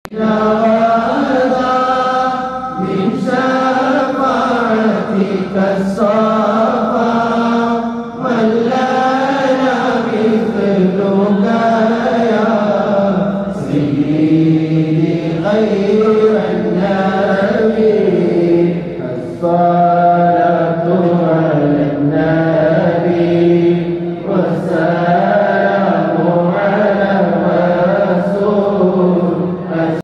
من شفاعتك الصفا من لنا مثلك يا سيدي غير